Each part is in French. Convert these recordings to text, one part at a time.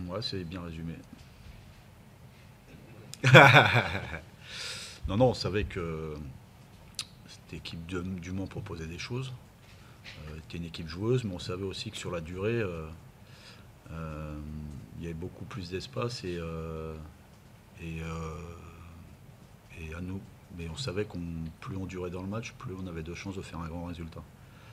Ouais, c'est bien résumé. Non, non, on savait que cette équipe du Mans proposait des choses. Était une équipe joueuse, mais on savait aussi que sur la durée, euh, il y avait beaucoup plus d'espace et, euh, et à nous. Mais on savait qu'on plus on durait dans le match, plus on avait de chances de faire un grand résultat.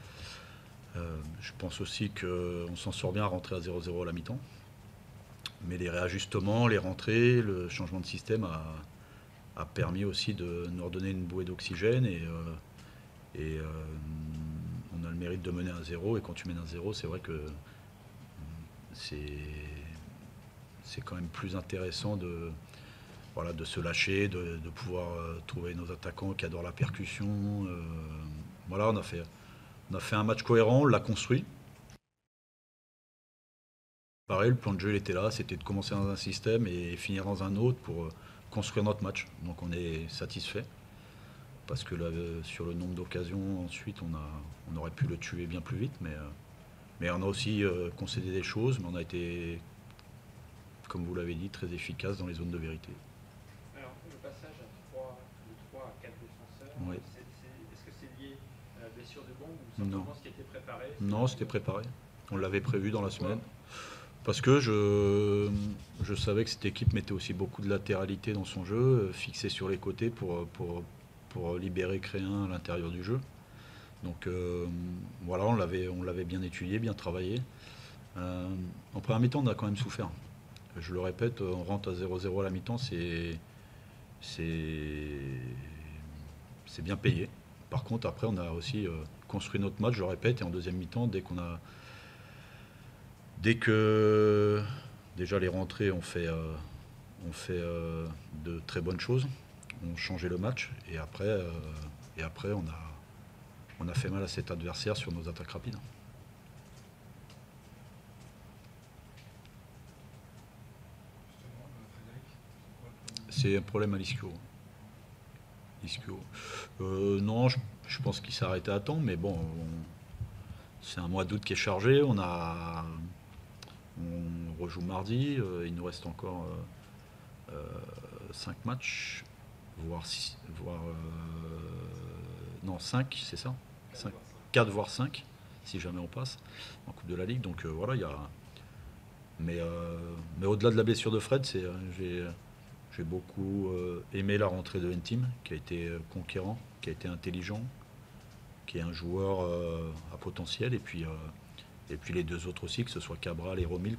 Je pense aussi qu'on s'en sort bien à rentrer à 0-0 à la mi-temps. Mais les réajustements, les rentrées, le changement de système a permis aussi de nous redonner une bouée d'oxygène et on a le mérite de mener 1-0 et quand tu mènes 1-0 c'est vrai que c'est c'est quand même plus intéressant de, voilà, de se lâcher, de pouvoir trouver nos attaquants qui adorent la percussion. Voilà, on a fait un match cohérent, on l'a construit. Pareil, le plan de jeu il était là, c'était de commencer dans un système et finir dans un autre pour construire notre match. Donc on est satisfait parce que là, sur le nombre d'occasions ensuite on aurait pu le tuer bien plus vite, mais on a aussi concédé des choses, mais on a été, comme vous l'avez dit, très efficace dans les zones de vérité. Alors, le passage de 3 à 4 défenseurs, Ouais. est-ce que c'est lié à la blessure de Bond ou Non, simplement ce qui était préparé? non, c'était préparé. On l'avait prévu dans la Pourquoi? semaine. Parce que je savais que cette équipe mettait aussi beaucoup de latéralité dans son jeu, fixé sur les côtés pour libérer Créin à l'intérieur du jeu. Donc voilà, on l'avait bien étudié, bien travaillé. Euh, En première mi-temps, on a quand même souffert. Je le répète, on rentre à 0-0 à la mi-temps, c'est c'est bien payé. Par contre, après, on a aussi construit notre match, je le répète, et en deuxième mi-temps, dès que déjà les rentrées ont fait de très bonnes choses, ont changé le match, et après on a fait mal à cet adversaire sur nos attaques rapides. Justement, Frédéric, c'est quoi le problème? C'est un problème à l'ischio. Ischio. Non, je pense qu'il s'est arrêté à temps, mais bon, c'est un mois d'août qui est chargé. On rejoue mardi. Il nous reste encore 5 matchs, voire 6, voire non 5, c'est ça, 5, 4 voire 5, si jamais on passe en Coupe de la Ligue. Donc voilà, il y a. Mais au-delà de la blessure de Fred, j'ai beaucoup aimé la rentrée de Ntim, qui a été conquérant, qui a été intelligent, qui est un joueur à potentiel. Et puis les deux autres aussi, que ce soit Cabral et Romil,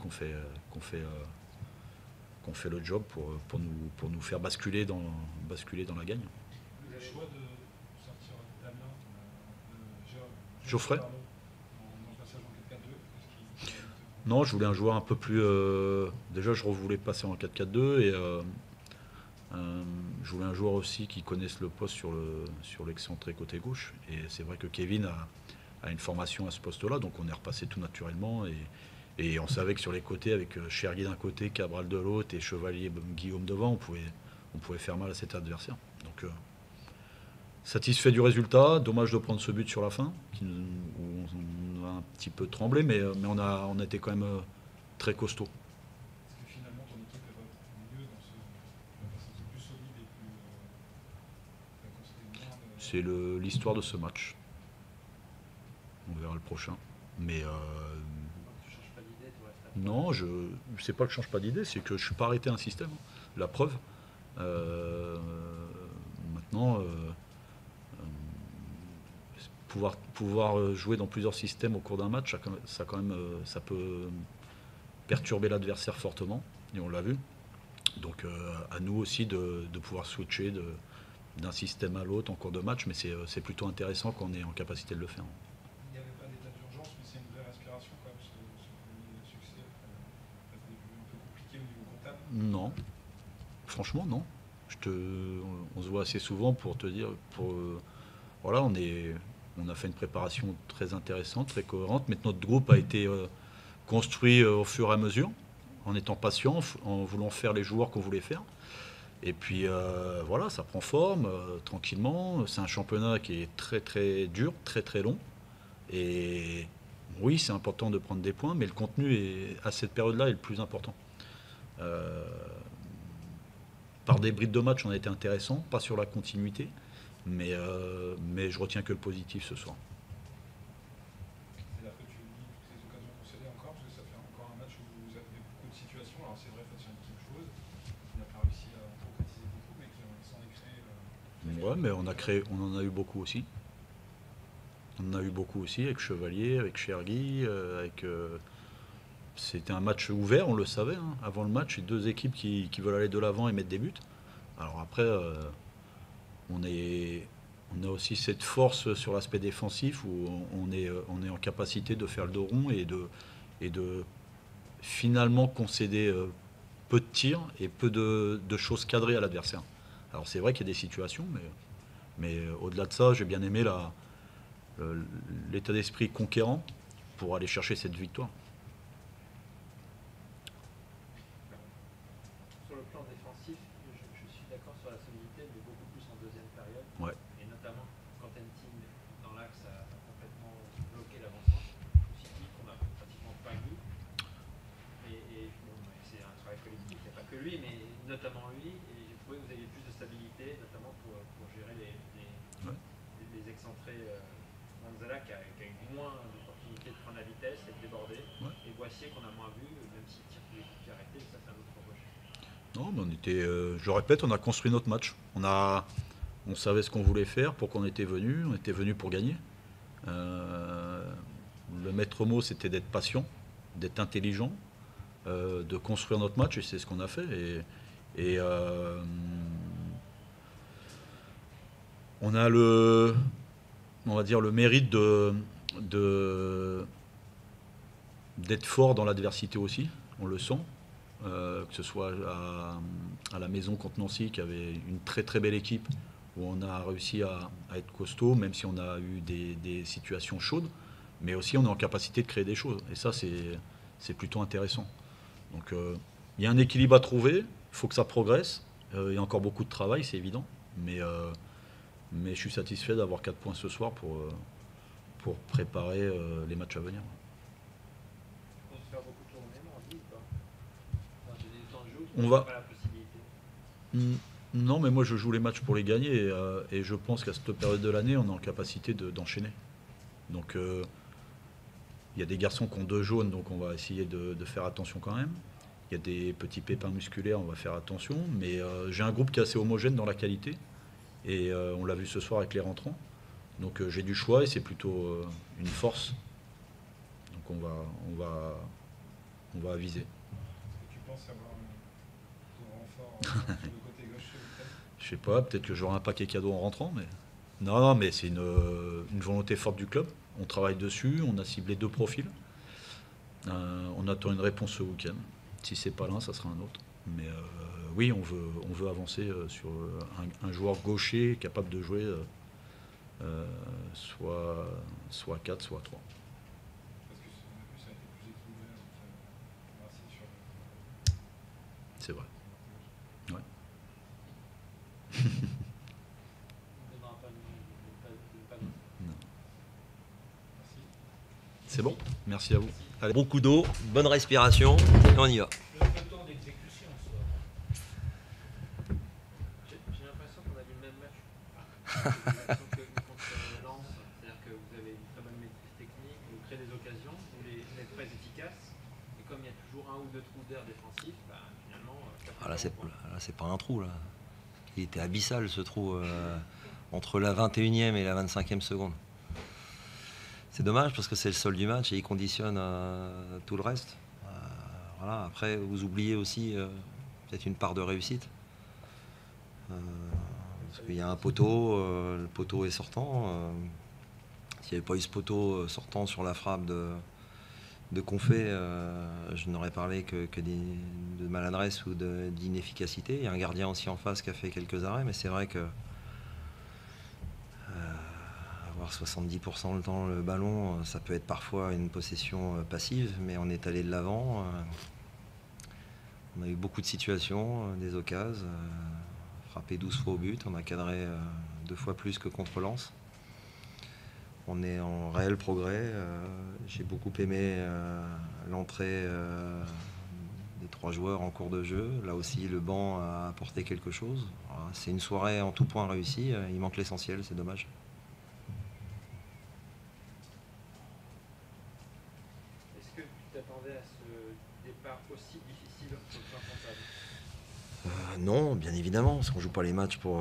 qu'on fait le job pour nous faire basculer dans la gagne. Vous avez le choix de sortir Damien, Geoffrey. pardon, dans le passage en 4-4-2. Qu'est-ce qui Non, je voulais un joueur un peu plus. Déjà, je voulais passer en 4-4-2 et je voulais un joueur aussi qui connaisse le poste sur l'excentré côté gauche. Et c'est vrai que Kevin a une formation à ce poste-là, donc on est repassé tout naturellement. Et on savait que sur les côtés, avec Chergui d'un côté, Cabral de l'autre et Chevalier Guillaume devant, on pouvait faire mal à cet adversaire. Donc satisfait du résultat, dommage de prendre ce but sur la fin, où on a un petit peu tremblé, mais on a été quand même très costaud. Est-ce que finalement ton équipe elle va mieux dans ce. Elle va sentir plus solide et plus. Elle va concéder moins de. C'est l'histoire de ce match. On verra le prochain. Mais Tu changes pas d'idée, tu restes à 3. non, c'est pas que je change pas d'idée, c'est que je suis pas arrêté à un système. La preuve. Euh, Maintenant, pouvoir jouer dans plusieurs systèmes au cours d'un match, quand même, ça peut perturber l'adversaire fortement, et on l'a vu. Donc à nous aussi de pouvoir switcher d'un système à l'autre en cours de match, mais c'est plutôt intéressant quand on est en capacité de le faire. Il n'y avait pas d'état d'urgence, mais c'est une vraie respiration quand même, ce premier succès. Après des débuts un peu compliqués au niveau comptable. Non, franchement non. On se voit assez souvent pour te dire, voilà, on a fait une préparation très intéressante, très cohérente, mais notre groupe a été construit au fur et à mesure, en étant patient, en voulant faire les joueurs qu'on voulait faire. Et puis voilà, ça prend forme tranquillement. C'est un championnat qui est très très dur, très très long. Et oui, c'est important de prendre des points, mais le contenu à cette période-là est le plus important. Par des brides de match, on a été intéressant, pas sur la continuité, mais je retiens que le positif ce soir. C'est-à-dire que tu dis toutes les occasions concédées encore, parce que ça fait encore un match où vous avez beaucoup de situations. Alors c'est vrai face à une équipe joueuse qui n'a pas réussi à concrétiser beaucoup, mais qui s'en est créé. Ouais, mais on en a eu beaucoup aussi. On en a eu beaucoup aussi avec Chevalier, avec Chergui, c'était un match ouvert, on le savait, hein, avant le match, et deux équipes qui veulent aller de l'avant et mettre des buts. Alors après, on a aussi cette force sur l'aspect défensif où on est en capacité de faire le dos rond et de finalement concéder peu de tirs et peu de choses cadrées à l'adversaire. Alors c'est vrai qu'il y a des situations, mais au-delà de ça, j'ai bien aimé l'état d'esprit conquérant pour aller chercher cette victoire. Sur le plan défensif, je suis d'accord sur la solidité, mais beaucoup plus en deuxième période. Ouais. Et notamment quand Entin, dans l'axe, a complètement bloqué l'avancement. City, qu'on n'a pratiquement pas vu. Et bon, c'est un travail collectif, il n'y a pas que lui, mais notamment lui. Et j'ai trouvé que vous aviez plus de stabilité, notamment pour gérer les excentrés. Manzala qui a eu moins d'opportunités de prendre la vitesse et de déborder. Ouais. Et Boissier qu'on a moins vu, même s'il tire tous les coups qui arrêtés, ça c'est un autre reproche. Non, mais je répète, on a construit notre match. On savait ce qu'on voulait faire, pourquoi on était venu pour gagner. Le maître mot, c'était d'être patient, d'être intelligent, de construire notre match, et c'est ce qu'on a fait. On a on va dire, le mérite d'être fort dans l'adversité aussi, on le sent. Que ce soit à la maison contre Nancy, qui avait une très très belle équipe, où on a réussi à être costaud, même si on a eu des situations chaudes, mais aussi on est en capacité de créer des choses. Et ça, c'est plutôt intéressant. Donc il y a un équilibre à trouver, il faut que ça progresse. Il y a encore beaucoup de travail, c'est évident, mais je suis satisfait d'avoir 4 points ce soir pour préparer les matchs à venir. On se faire beaucoup tourner, on dit ou pas? Enfin, j'ai du temps de jeu, On va- pas la possibilité. Non, mais moi je joue les matchs pour les gagner et je pense qu'à cette période de l'année, on est en capacité d'enchaîner. Donc il y a des garçons qui ont 2 jaunes, donc on va essayer de faire attention quand même. Il y a des petits pépins musculaires, on va faire attention. Mais j'ai un groupe qui est assez homogène dans la qualité et on l'a vu ce soir avec les rentrants. Donc j'ai du choix et c'est plutôt une force. Donc on va aviser. Est-ce que tu penses avoir ton renfort sur le côté gauche ce week-end? Je sais pas, peut-être que j'aurai un paquet cadeau en rentrant, mais non, mais c'est une volonté forte du club. On travaille dessus, on a ciblé 2 profils. On attend une réponse ce week-end. Si c'est pas l'un, ça sera un autre. Mais oui, on veut avancer sur un joueur gaucher capable de jouer soit 4, soit 3. Parce que on a vu, ça a été plus équilibré avec Marseille sur C'est vrai. Ouais. On ne donnera pas de Non. Merci. C'est bon. Merci à vous. Allez. Bon coup d'eau, bonne respiration, et on y va. Le temps d'exécution en soi. J'ai l'impression qu'on a vu le même match que contre Lens. C'est-à-dire que vous avez une très bonne maîtrise technique, vous créez des occasions, vous êtes très efficace. Et comme il y a toujours un ou deux trous d'air défensifs, bah, finalement. Ah, là, c'est pas un trou, là. Il était abyssal, ce trou, entre la 21e et la 25e seconde. C'est dommage parce que c'est le sol du match et il conditionne tout le reste. Voilà. Après, vous oubliez aussi peut-être une part de réussite. Parce qu'il y a un poteau, le poteau est sortant. S'il n'y avait pas eu ce poteau sortant sur la frappe de Confé, je n'aurais parlé que de maladresse ou d'inefficacité. Il y a un gardien aussi en face qui a fait quelques arrêts, mais c'est vrai que avoir 70% du temps le ballon, ça peut être parfois une possession passive, mais on est allé de l'avant. On a eu beaucoup de situations, des occasions, frappé 12 fois au but, on a cadré 2 fois plus que contre Lens. On est en réel progrès. J'ai beaucoup aimé l'entrée des 3 joueurs en cours de jeu. Là aussi, le banc a apporté quelque chose. Voilà, c'est une soirée en tout point réussie. Il manque l'essentiel, c'est dommage. Est-ce que tu t'attendais à ce départ aussi difficile sur le plan comptable? Non, bien évidemment, parce qu'on joue pas les matchs pour...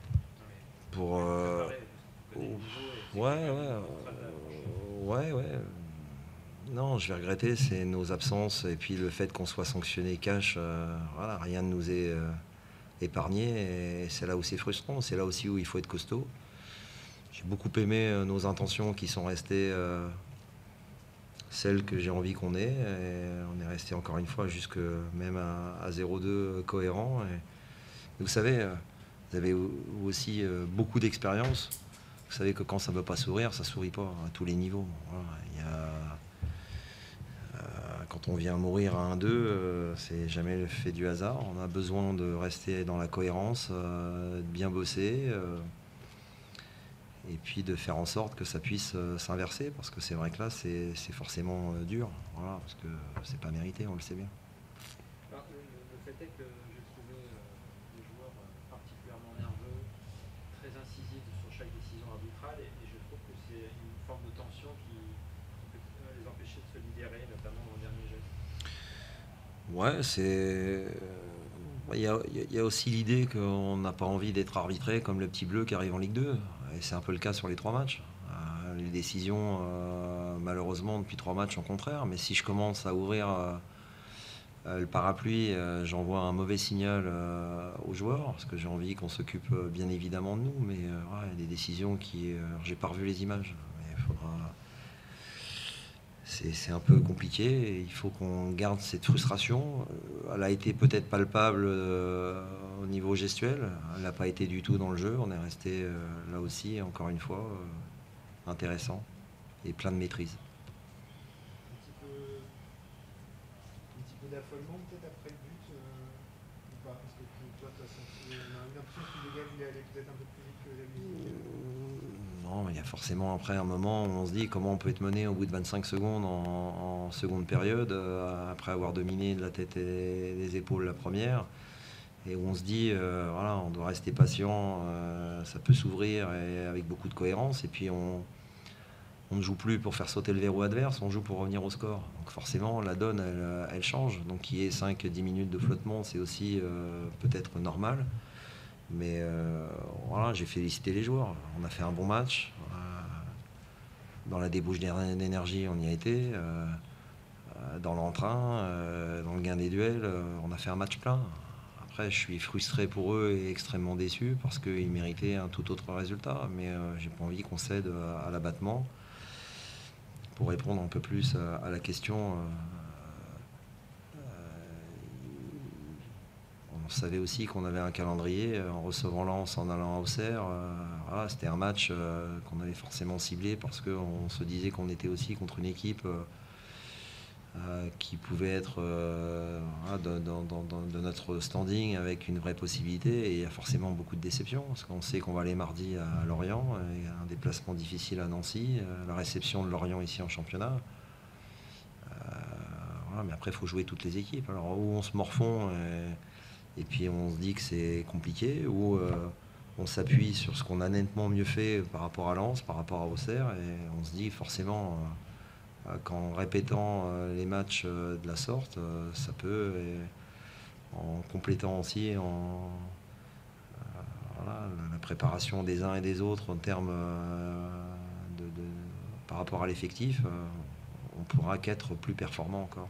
Ouais. Non, je vais regretter, c'est nos absences et puis le fait qu'on soit sanctionné cash. Voilà, rien ne nous est épargné et c'est là où c'est frustrant, c'est là aussi où il faut être costaud. J'ai beaucoup aimé nos intentions qui sont restées celles que j'ai envie qu'on ait. Et on est resté encore une fois jusque même à 0-2 cohérent. Et vous savez, vous avez aussi beaucoup d'expérience. Vous savez que quand ça ne veut pas sourire, ça ne sourit pas à tous les niveaux. Voilà, il y a, quand on vient mourir à 1-2, c'est jamais le fait du hasard. On a besoin de rester dans la cohérence, de bien bosser et puis de faire en sorte que ça puisse s'inverser. Parce que c'est vrai que là, c'est forcément dur. Voilà, parce que c'est pas mérité, on le sait bien. Alors, le fait est que j'ai trouvé les joueurs particulièrement nerveux, très incisifs sur chaque décision arbitrale et je trouve que c'est une forme de tension qui peut les empêcher de se libérer, notamment dans le dernier jet. Ouais, c'est. Il y a aussi l'idée qu'on n'a pas envie d'être arbitré comme le petit bleu qui arrive en Ligue 2. Et c'est un peu le cas sur les 3 matchs. Les décisions, malheureusement, depuis 3 matchs sont contraires. Mais si je commence à ouvrir le parapluie, j'envoie un mauvais signal aux joueurs, parce que j'ai envie qu'on s'occupe bien évidemment de nous. Mais ouais, il y a des décisions qui... j'ai pas revu les images. Mais il faudra... C'est un peu compliqué et il faut qu'on garde cette frustration. Elle a été peut-être palpable au niveau gestuel, elle n'a pas été du tout dans le jeu. On est resté là aussi, encore une fois, intéressant et plein de maîtrise. Un petit peu d'affolement peut-être après le but ou pas? Parce que toi, tu as senti, on a l'impression que le gars voulait aller peut-être un peu plus vite que d'habitude. Non, il y a forcément après un moment où on se dit comment on peut être mené au bout de 25 secondes en seconde période, après avoir dominé de la tête et des épaules la première, et où on se dit voilà, on doit rester patient, ça peut s'ouvrir et avec beaucoup de cohérence, et puis on ne joue plus pour faire sauter le verrou adverse, on joue pour revenir au score. Donc forcément, la donne, elle change. Donc qu'il y ait 5-10 minutes de flottement, c'est aussi peut-être normal. Mais voilà, j'ai félicité les joueurs. On a fait un bon match. Dans la débauche d'énergie, on y a été. Dans l'entrain, dans le gain des duels, on a fait un match plein. Après, je suis frustré pour eux et extrêmement déçu parce qu'ils méritaient un tout autre résultat. Mais j'ai pas envie qu'on cède à l'abattement. Pour répondre un peu plus à la question, on savait aussi qu'on avait un calendrier en recevant Lens, en allant à Auxerre. Voilà, c'était un match qu'on avait forcément ciblé parce qu'on se disait qu'on était aussi contre une équipe qui pouvait être de notre standing avec une vraie possibilité. Et il y a forcément beaucoup de déceptions parce qu'on sait qu'on va aller mardi à Lorient, et un déplacement difficile à Nancy, la réception de Lorient ici en championnat. Voilà, mais après, il faut jouer toutes les équipes. Alors, où on se morfond et puis on se dit que c'est compliqué, ou on s'appuie sur ce qu'on a nettement mieux fait par rapport à Lens, par rapport à Auxerre, et on se dit forcément qu'en répétant les matchs de la sorte, ça peut, et en complétant aussi voilà, la préparation des uns et des autres en termes par rapport à l'effectif, on pourra qu'être plus performant encore.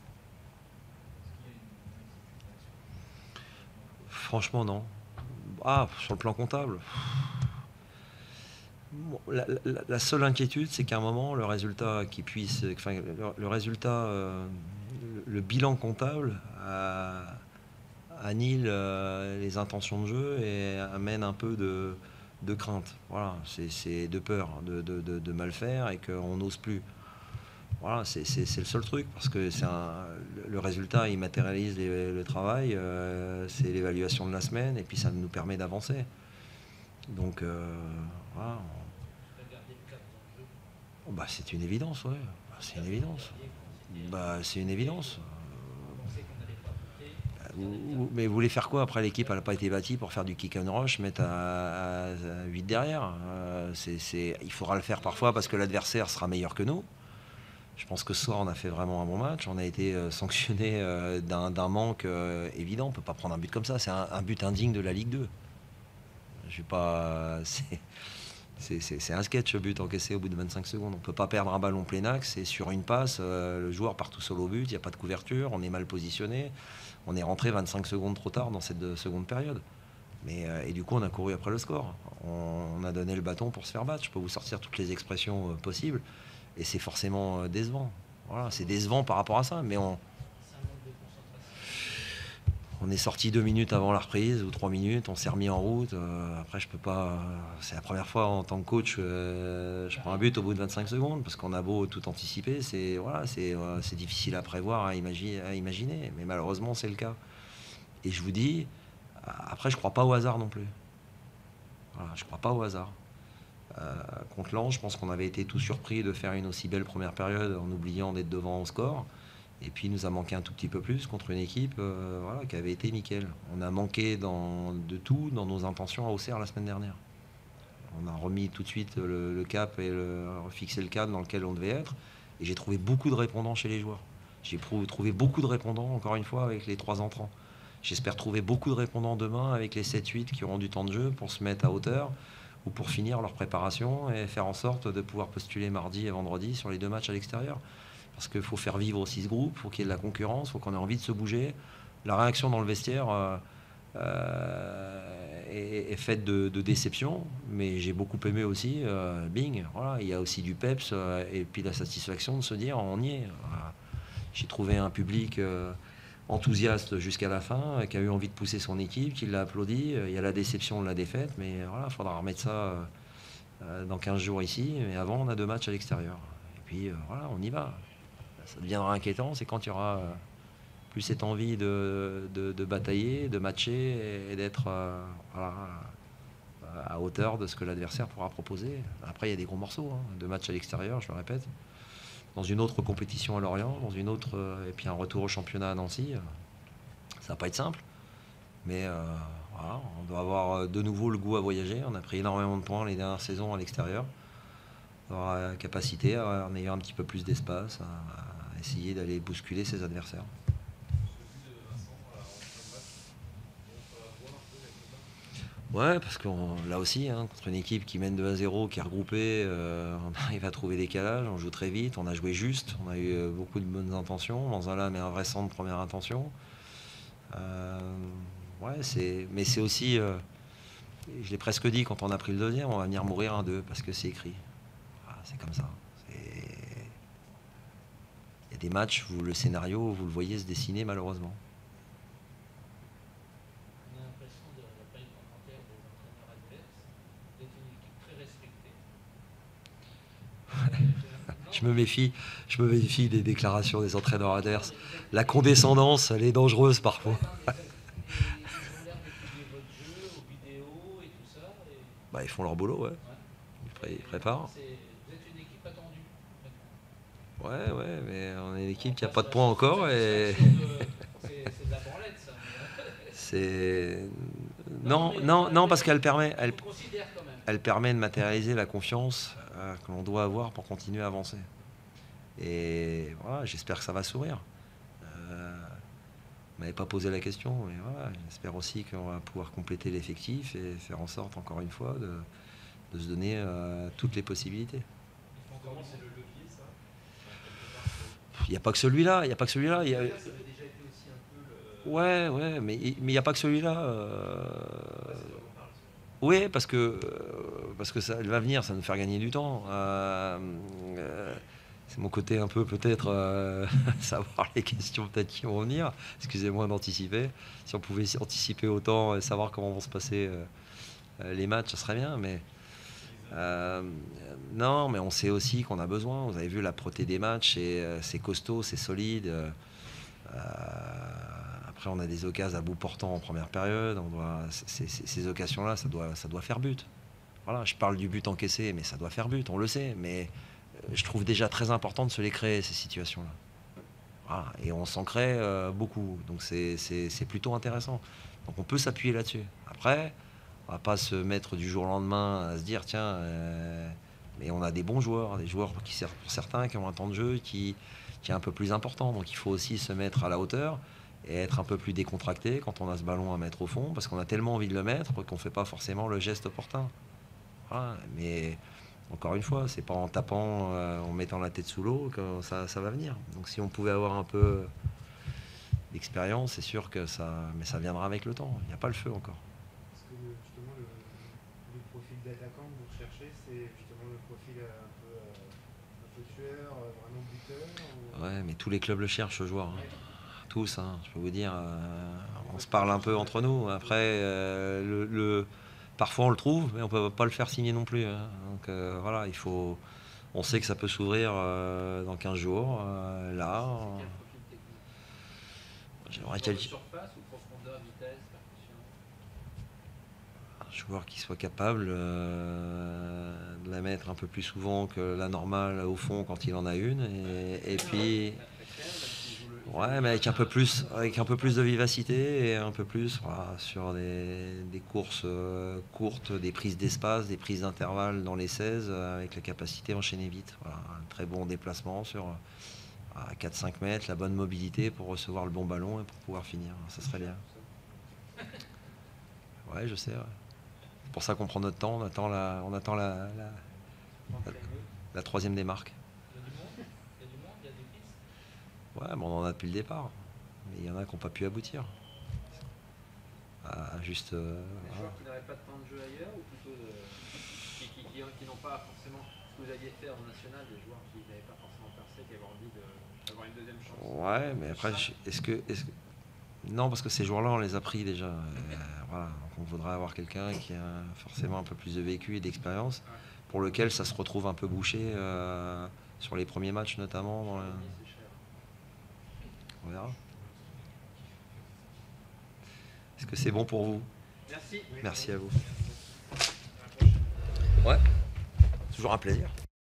Franchement, non. Sur le plan comptable, bon, la seule inquiétude, c'est qu'à un moment, le résultat le résultat, le bilan comptable annihile les intentions de jeu et amène un peu de crainte. Voilà, c'est de peur de mal faire et qu'on n'ose plus. Voilà, c'est le seul truc, parce que le résultat, il matérialise le travail, c'est l'évaluation de la semaine, et puis ça nous permet d'avancer. Donc, voilà. Bah, c'est une évidence, ouais. C'est une évidence. Bah, c'est une évidence. Mais vous voulez faire quoi après? L'équipe n'a pas été bâtie pour faire du kick and rush, mettre à 8 derrière. Il faudra le faire parfois parce que l'adversaire sera meilleur que nous. Je pense que ce soir, on a fait vraiment un bon match. On a été sanctionné d'un manque évident. On ne peut pas prendre un but comme ça. C'est un but indigne de la Ligue 2. Je vais pas... C'est un sketch, but encaissé au bout de 25 secondes. On ne peut pas perdre un ballon plein axe et sur une passe, le joueur part tout seul au but, il n'y a pas de couverture, on est mal positionné. On est rentré 25 secondes trop tard dans cette seconde période. Et du coup, on a couru après le score. On a donné le bâton pour se faire battre. Je peux vous sortir toutes les expressions possibles. Et c'est forcément décevant. Voilà, c'est décevant par rapport à ça. Mais on est sorti 2 minutes avant la reprise ou 3 minutes, on s'est remis en route. Après, je peux pas. C'est la première fois en tant que coach, je prends un but au bout de 25 secondes parce qu'on a beau tout anticiper, c'est difficile à prévoir, à imaginer. Mais malheureusement, c'est le cas. Et je vous dis, après, je crois pas au hasard non plus. Voilà, je crois pas au hasard. Contre Lens, je pense qu'on avait été tout surpris de faire une aussi belle première période en oubliant d'être devant au score. Et puis, il nous a manqué un tout petit peu plus contre une équipe qui avait été nickel. On a manqué de tout dans nos intentions à Auxerre la semaine dernière. On a remis tout de suite le cap et refixé le cadre dans lequel on devait être. Et j'ai trouvé beaucoup de répondants chez les joueurs. J'ai trouvé beaucoup de répondants, encore une fois, avec les 3 entrants. J'espère trouver beaucoup de répondants demain avec les 7-8 qui auront du temps de jeu pour se mettre à hauteur ou pour finir leur préparation et faire en sorte de pouvoir postuler mardi et vendredi sur les 2 matchs à l'extérieur. Parce qu'il faut faire vivre aussi ce groupe, il faut qu'il y ait de la concurrence, il faut qu'on ait envie de se bouger. La réaction dans le vestiaire est faite de déception, mais j'ai beaucoup aimé aussi, bing, voilà, il y a aussi du peps et puis la satisfaction de se dire on y est. Voilà. J'ai trouvé un public enthousiaste jusqu'à la fin, qui a eu envie de pousser son équipe, qui l'a applaudi. Il y a la déception de la défaite, mais voilà, il faudra remettre ça dans 15 jours ici. Mais avant, on a 2 matchs à l'extérieur. Et puis voilà, on y va. Ça deviendra inquiétant, c'est quand il y aura plus cette envie de batailler, de matcher et d'être à hauteur de ce que l'adversaire pourra proposer. Après, il y a des gros morceaux, 2 matchs à l'extérieur, je le répète. Dans une autre compétition à Lorient, dans une autre, et puis un retour au championnat à Nancy. Ça va pas être simple, mais voilà, on doit avoir de nouveau le goût à voyager. On a pris énormément de points les dernières saisons à l'extérieur. On aura la capacité, en ayant un petit peu plus d'espace, à essayer d'aller bousculer ses adversaires. Ouais, parce que là aussi, contre une équipe qui mène 2-0, qui est regroupée, on arrive à trouver des calages, on joue très vite, on a joué juste, on a eu beaucoup de bonnes intentions. Manzala met un vrai centre de première intention. Mais c'est aussi, je l'ai presque dit, quand on a pris le deuxième, on va venir mourir 1-2, parce que c'est écrit. Voilà, c'est comme ça. Il y a des matchs où le scénario, vous le voyez se dessiner malheureusement. Je me méfie des déclarations des entraîneurs adverses. La condescendance, elle est dangereuse parfois. Ils font leur boulot, ouais. Ils préparent. Vous êtes une équipe attendue. Ouais, mais on est une équipe qui n'a pas de points encore. Et... c'est de la branlette, ça. C'est... Non, parce qu'elle permet... Elle permet de matérialiser la confiance que l'on doit avoir pour continuer à avancer. Et voilà, j'espère que ça va sourire. Vous m'avez pas posé la question, mais voilà, j'espère aussi qu'on va pouvoir compléter l'effectif et faire en sorte, encore une fois, de se donner toutes les possibilités. Il n'y a pas que celui-là. Ouais, mais il n'y a pas que celui-là. Oui, parce que ça va venir, ça va nous faire gagner du temps. C'est mon côté un peu peut-être savoir les questions peut-être qui vont venir. Excusez-moi d'anticiper. Si on pouvait anticiper autant et savoir comment vont se passer les matchs, ça serait bien. Mais non, mais on sait aussi qu'on a besoin. Vous avez vu la proté des matchs, c'est costaud, c'est solide. Après, on a des occasions à bout portant en première période. Ces occasions-là, ça doit faire but. Voilà, je parle du but encaissé, mais ça doit faire but, on le sait. Mais je trouve déjà très important de se les créer, ces situations-là. Voilà. Et on s'en crée beaucoup. Donc c'est plutôt intéressant. Donc on peut s'appuyer là-dessus. Après, on va pas se mettre du jour au lendemain à se dire tiens, mais on a des bons joueurs, des joueurs qui servent pour certains, qui ont un temps de jeu qui est un peu plus important. Donc il faut aussi se mettre à la hauteur et être un peu plus décontracté quand on a ce ballon à mettre au fond, parce qu'on a tellement envie de le mettre qu'on ne fait pas forcément le geste opportun. Voilà. Mais encore une fois, c'est pas en tapant, en mettant la tête sous l'eau que ça va venir. Donc si on pouvait avoir un peu d'expérience, c'est sûr que mais ça viendra avec le temps. Il n'y a pas le feu encore. Est-ce que justement le profil d'attaquant que vous recherchez, c'est justement le profil un peu tueur, vraiment buteur Ouais, mais tous les clubs le cherchent, ce joueur. Ouais. Tous, je peux vous dire. On se parle un peu entre nous. Après, parfois on le trouve, mais on peut pas le faire signer non plus. Donc voilà, on sait que ça peut s'ouvrir dans 15 jours. Là, Quel profil technique? j'aimerais Joueur de quelqu'un. surface ou profondeur, vitesse, percussion? Un joueur qui soit capable de la mettre un peu plus souvent que la normale au fond quand il en a une. Et puis, ouais, mais avec un peu plus de vivacité et un peu plus voilà, sur des courses courtes, des prises d'espace, des prises d'intervalle dans les 16 avec la capacité à enchaîner vite. Voilà, un très bon déplacement sur à 4-5 mètres, la bonne mobilité pour recevoir le bon ballon et pour pouvoir finir. Ça serait bien. Ouais, je sais. Ouais. C'est pour ça qu'on prend notre temps. On attend la troisième démarque. Il y a du monde, il y a des pistes. Ouais, mais on en a depuis le départ. Mais il y en a qui n'ont pas pu aboutir. Juste. Des Voilà. joueurs qui n'avaient pas de temps de jeu ailleurs ou plutôt qui n'ont pas forcément ce que vous aviez fait en national, des joueurs qui n'avaient pas forcément percé, qui avaient envie d'avoir une deuxième chance. Ouais, mais après, est-ce que. Non, parce que ces joueurs-là, on les a pris déjà. Voilà. Donc on voudrait avoir quelqu'un qui a forcément un peu plus de vécu et d'expérience, pour lequel ça se retrouve un peu bouché sur les premiers matchs notamment. C'est cher. On verra. Est-ce que c'est bon pour vous? Merci. Merci à vous. À la prochaine. Ouais, toujours un plaisir.